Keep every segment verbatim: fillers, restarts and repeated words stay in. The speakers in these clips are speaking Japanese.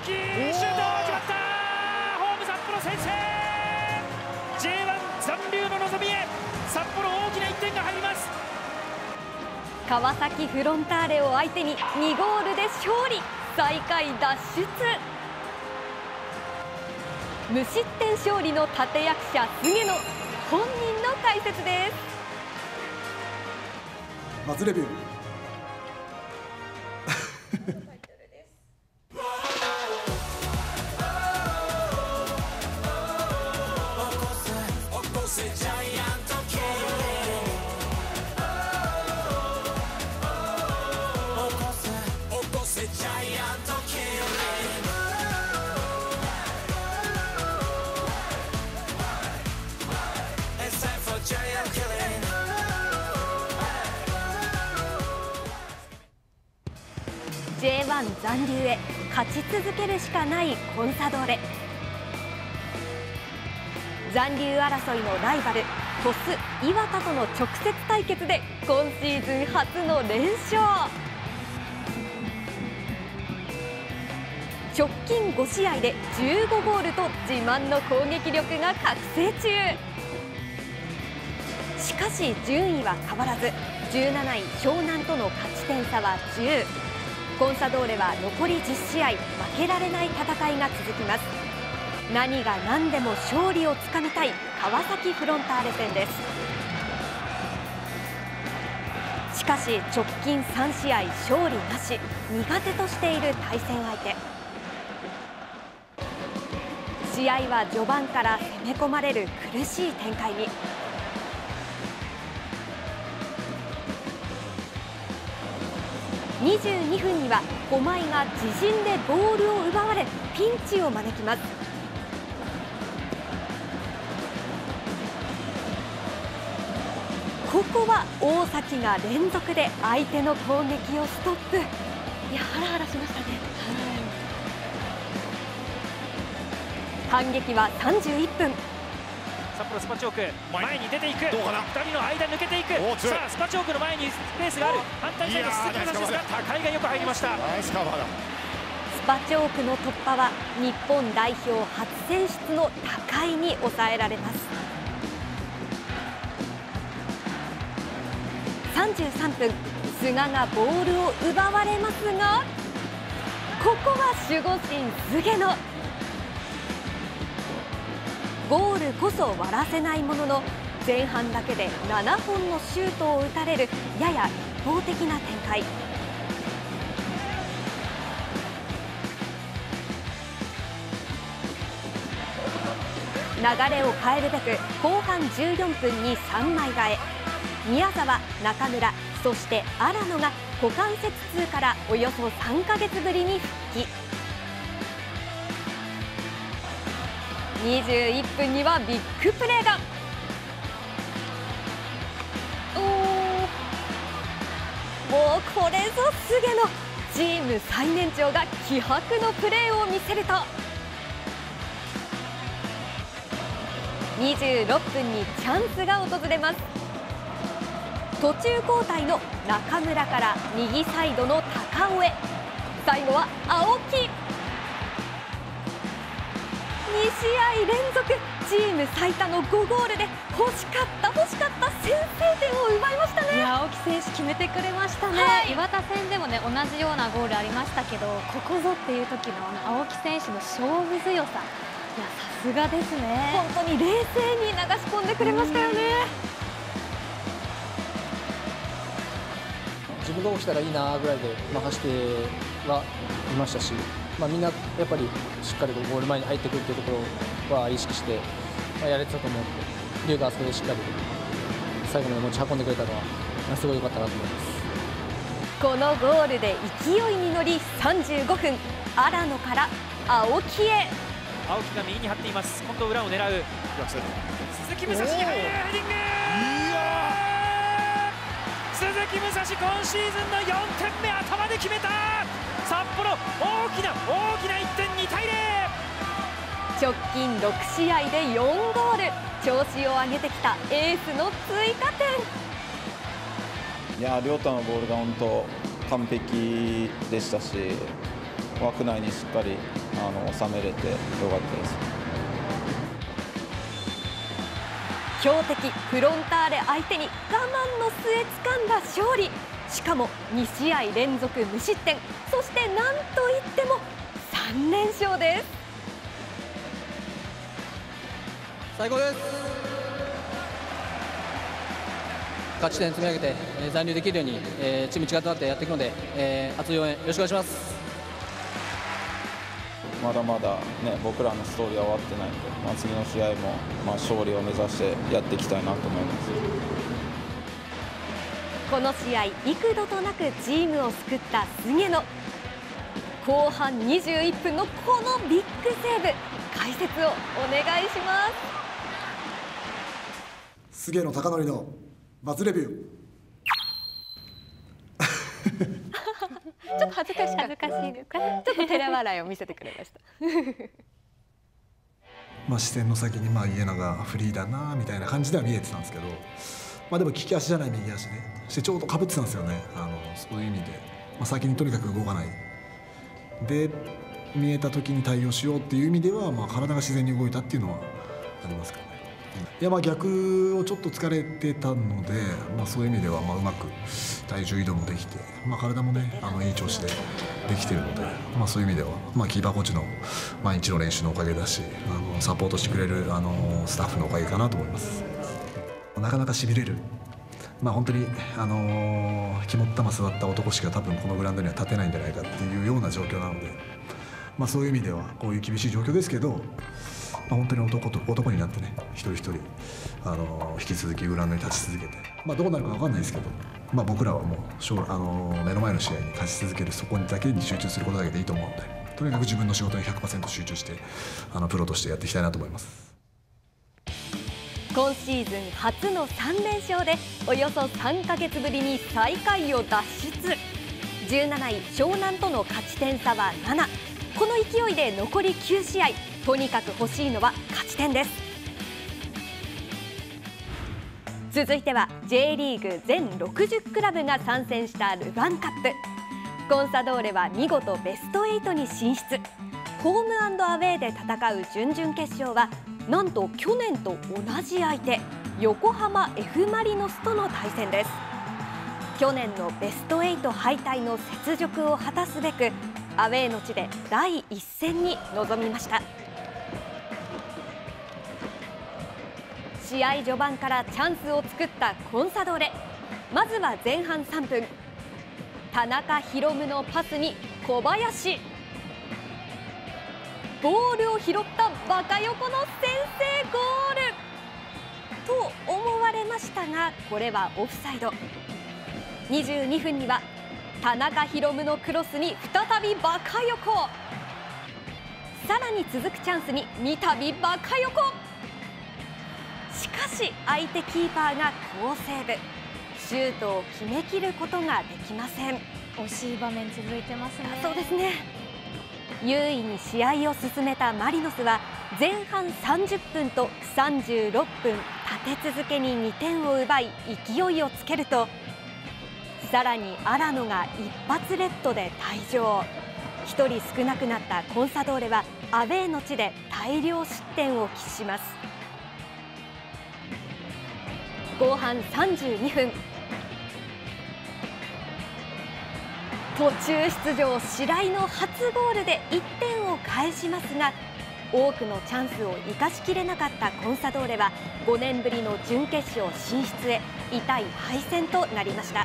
きいシュート決まった。ホーム札幌先制。 ジェイワン 残留の望みへ札幌大きな一点が入ります。 川崎フロンターレを相手ににゴールで勝利、最下位脱出。無失点勝利の立役者菅野、本人の解説です。 まずレビュージェイワン 残留へ勝ち続けるしかないコンサドーレ。残留争いのライバル鳥栖磐田との直接対決で今シーズン初の連勝。直近ご試合でじゅうごゴールと自慢の攻撃力が覚醒中。しかし順位は変わらずじゅうなない湘南との勝ち点差はじゅう。コンサドーレは残りじゅっしあい負けられない戦いが続きます。何が何でも勝利をつかみたい川崎フロンターレ戦です。しかし直近さんしあい勝利なし、苦手としている対戦相手。試合は序盤から攻め込まれる苦しい展開に。にじゅうにふんには駒井が自陣でボールを奪われピンチを招きます。ここは大崎が連続で相手の攻撃をストップ。いや、ハラハラしましたね。反撃はさんじゅういっぷん。 札幌スパチョーク前に出ていく。ふたりの間抜けていく。さあスパチョークの前にスペースがある。反対サイド鈴木武蔵ですが高井がよく入りました。 スパチョークの突破は日本代表初選出の高井に抑えられます。さんじゅうさんぷん、菅がボールを奪われますがここは守護神菅野。ゴールこそ割らせないものの前半だけでななほんのシュートを打たれるやや一方的な展開。流れを変えるべく後半じゅうよんぷんにさんまい替え。宮澤、中村、そして荒野が股関節痛からおよそさんかげつぶりに復帰。にじゅういっぷんにはビッグプレーが。おー、もうこれぞ菅野。チーム最年長が気迫のプレーを見せるとにじゅうろっぷんにチャンスが訪れます。途中交代の中村から右サイドの高尾へ。最後は青木。にしあい連続チーム最多のごゴールで欲しかった欲しかった先制点を奪いましたね。 いや、青木選手決めてくれましたね。はい、磐田戦でもね同じようなゴールありましたけど、ここぞっていう時のあの青木選手の勝負強さ、いやさすがですね。 本当に冷静に流し込んでくれましたよね。 自分が起きたらいいなぐらいで任せてはいましたし、まあ、みんなやっぱりしっかりとゴール前に入ってくるというところは意識してやれてたと思うので、龍があそこでしっかり最後まで持ち運んでくれたのはすごい良かったなと思います。 このゴールで勢いに乗りさんじゅうごふん、荒野から青木へ。 青木が右に張っています。今度裏を狙う鈴木武蔵に入るヘディング。鈴木武蔵今シーズンのよんてんめ頭で決めた。札幌大きな大きないってんにたいゼロ。 直近ろくしあいでよんゴール、調子を上げてきたエースの追加点。 いや、亮太のボールが本当完璧でしたし、 枠内にしっかりあの収めれてよかったです。 強敵フロンターレ相手に我慢の末掴んだ勝利、しかもに試合連続無失点、そしてなんといってもさん連勝です。 最高です。勝ち点積み上げて、えー、残留できるように、えー、チーム一丸となってやっていくので、えー、熱い応援よろしくお願いします。 まだまだ、ね、僕らのストーリーは終わってないので、まあ、次の試合も、まあ、勝利を目指してやっていきたいなと思います。 この試合、幾度となくチームを救った菅野。後半にじゅういっぷんのこのビッグセーブ、解説をお願いします。 菅野貴則のバズレビュー。 ちょっと恥ずかしかったですね。ちょっと照れ笑いを見せてくれました。 まあ視線の先にまあ家長がフリーだなみたいな感じでは見えてたんですけど、まあでも利き足じゃない右足ね、してちょうどかぶってたんですよね。あのそういう意味で、まあ、先にとにかく動かないで見えた時に対応しようっていう意味では、まあ体が自然に動いたっていうのはありますからね。いやまあ逆をちょっと疲れてたので、まあ、そういう意味ではまあうまく体重移動もできて、まあ、体もねあのいい調子でできているので、まあ、そういう意味では、まあ、キーパーコーチの毎日の練習のおかげだし、あのサポートしてくれるあのスタッフのおかげかなと思います。なかなかしびれる、まあ、本当に、あのー、肝っ玉座った男しか多分このグラウンドには立てないんじゃないかっていうような状況なので、まあ、そういう意味ではこういう厳しい状況ですけど、まあ、本当に男と男になってね、一人一人、あのー、引き続きグラウンドに立ち続けて、まあ、どうなるか分かんないですけど、まあ、僕らはもう、あのー、目の前の試合に勝ち続ける、そこにだけに集中することだけでいいと思うので、とにかく自分の仕事に ひゃくパーセント 集中してあのプロとしてやっていきたいなと思います。 今シーズン初のさん連勝でおよそさんかげつぶりに最下位を脱出。じゅうなない湘南との勝ち点差はなな。この勢いで残りきゅう試合、とにかく欲しいのは勝ち点です。続いては ジェイ リーグ全ろくじゅうクラブが参戦したルヴァンカップ。コンサドーレは見事ベストエイトに進出。ホーム&アウェーで戦う準々決勝はなんと去年と同じ相手、横浜 F ・マリノスとの対戦です。去年のベストエイト敗退の雪辱を果たすべくアウェーの地でだいいっ戦に臨みました。試合序盤からチャンスを作ったコンサドーレ。まずは前半さんぷん、田中宏夢のパスに小林、ボールを拾ったバカ横の先制ゴールと思われましたが、これはオフサイド。にじゅうにふんには田中宏夢のクロスに再びバカ横、さらに続くチャンスに三度バカ横。しかし相手キーパーが好セーブ、シュートを決めきることができません。 惜しい場面続いてますね。 そうですね。優位に試合を進めたマリノスは前半さんじゅっぷんとさんじゅうろっぷん立て続けににてんを奪い勢いをつけると、さらに荒野が一発レッドで退場。ひとり少なくなったコンサドーレはアウェーの地で大量失点を喫します。後半さんじゅうにふん、途中出場白井の初ゴールでいってんを返しますが、多くのチャンスを生かしきれなかったコンサドーレはごねんぶりの準決勝進出へ痛い敗戦となりました。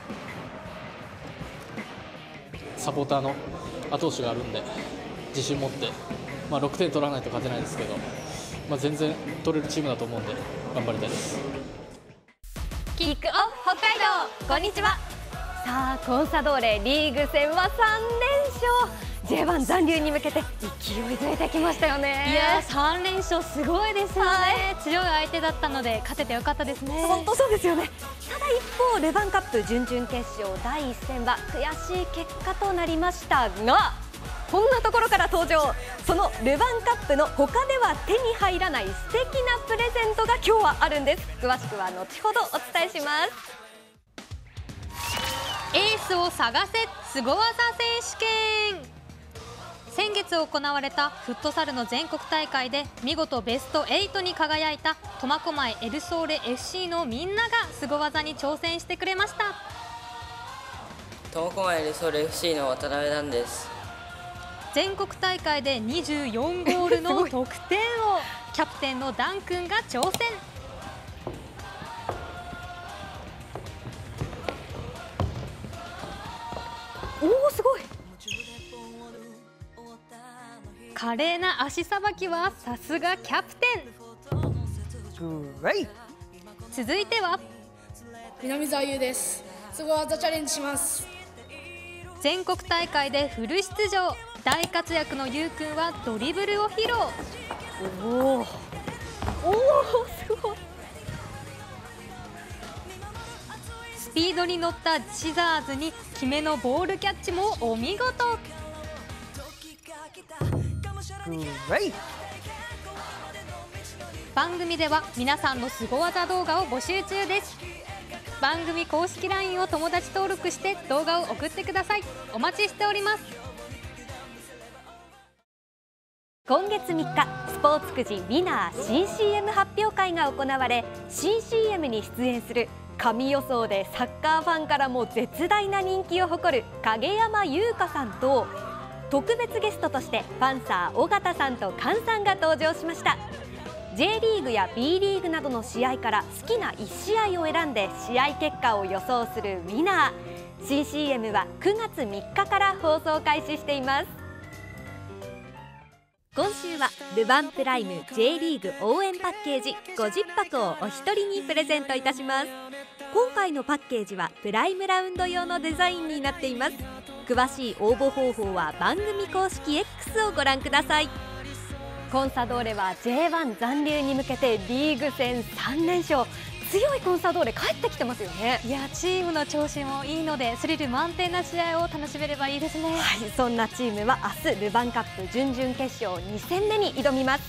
サポーターの後押しがあるんで自信持って、まあ、ろくてん取らないと勝てないですけど、まあ、全然取れるチームだと思うんで頑張りたいです。 キックオフ北海道、こんにちは。さあコンサドーレリーグ戦はさん連勝。 ジェイワン 残留に向けて勢いづいてきましたよね。 いやさん連勝すごいですよね、はい、強い相手だったので勝ててよかったですね。 本当そうですよね。ただ一方ルヴァンカップ準々決勝だいいっ戦は悔しい結果となりましたが、こんなところから登場。そのルヴァンカップの他では手に入らない素敵なプレゼントが今日はあるんです。詳しくは後ほどお伝えします。 エースを探せスゴ技選手権。 月行われたフットサルの全国大会で見事ベストはちに輝いた苫小牧エルソーレ エフシー のみんながスゴ技に挑戦してくれました。 苫小牧エルソーレ エフシー の渡辺なんです。 全国大会でにじゅうよんゴールの得点をキャプテンのダン君が挑戦。 おお、すごい。 華麗な足さばきはさすがキャプテン。続いては南澤優です。スゴ技チャレンジします。 全国大会でフル出場、大活躍のゆうくんはドリブルを披露。 おお、おお、すごい。 スピードに乗ったシザーズに決めのボールキャッチもお見事。番組では皆さんのスゴ技動画を募集中です。番組公式 ライン を友達登録して動画を送ってください。お待ちしております。 今月みっか、スポーツくじウィナー新 シーエム 発表会が行われ、新 シーエム に出演する神予想でサッカーファンからも絶大な人気を誇る影山優佳さんと、特別ゲストとしてパンサー尾形さんと菅さんが登場しました。 J リーグや B リーグなどの試合から好きないち試合を選んで試合結果を予想するウィナー。新 シーエム はくがつみっかから放送開始しています。今週はルヴァンプライム J リーグ応援パッケージごじゅっぱくをお一人にプレゼントいたします。今回のパッケージはプライムラウンド用のデザインになっています。詳しい応募方法は番組公式 X をご覧ください。コンサドーレは ジェイワン 残留に向けてリーグ戦さんれんしょう、強いコンサドーレ帰ってきてますよね。 いや、チームの調子もいいのでスリル満点な試合を楽しめればいいですね。 はい、そんなチームは明日ルヴァンカップ準々決勝に戦目に挑みます。